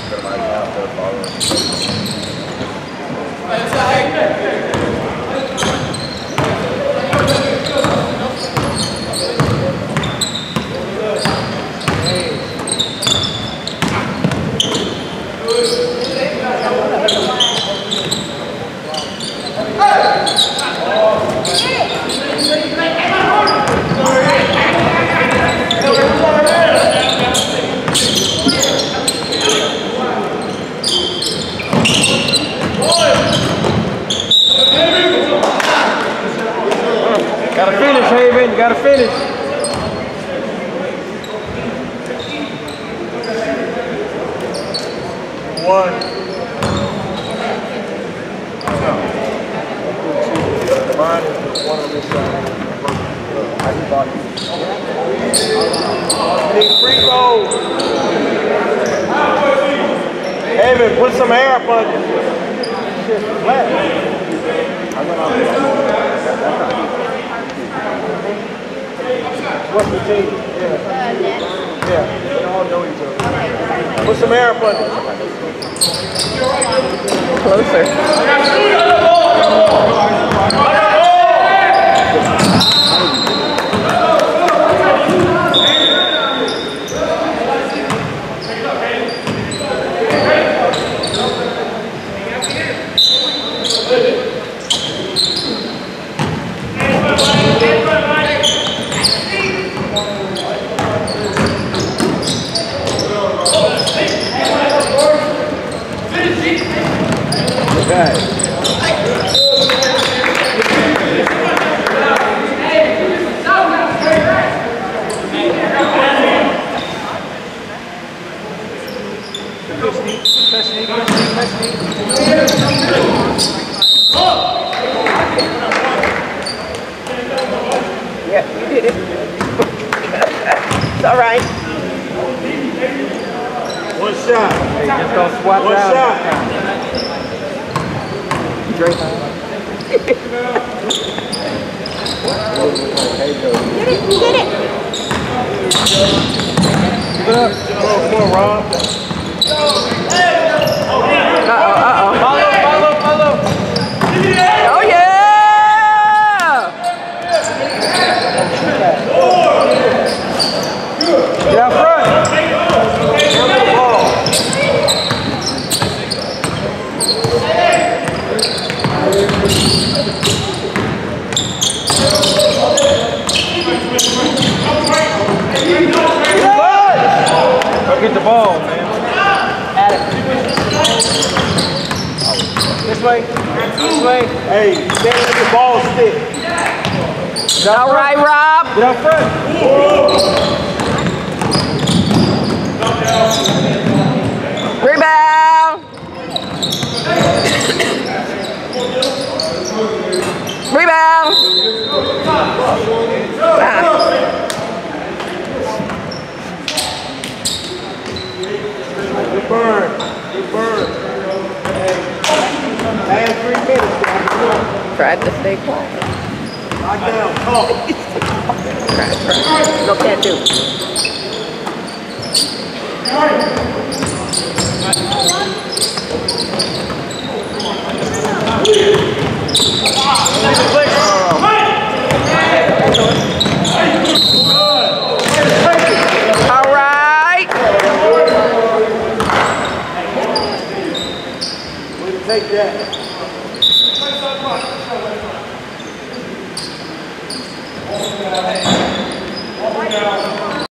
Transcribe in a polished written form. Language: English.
Gotta finish, Haven. You gotta finish. One. Mine is one on this side. I need free throws. Haven, put some air up on you. Shit, flat. What's the team? Yeah, they all know each other. Put some air up on it. Closer. Yeah, you did it. It's all right. One shot. Hey, just don't swat One down. shot. Drake. Get it. Come on, Rob. Uh-oh. Follow. Oh, yeah! Get out front. Handle the ball. Go get the ball, man. At it. This way. Hey, stand with your ball stick. All right, Rob. Get out front. Rebound. Rebound. Good burn. Last 3 minutes, guys. Tried to stay quiet. Lock down. Talk. Try. No, can't do. All right. Way to take that.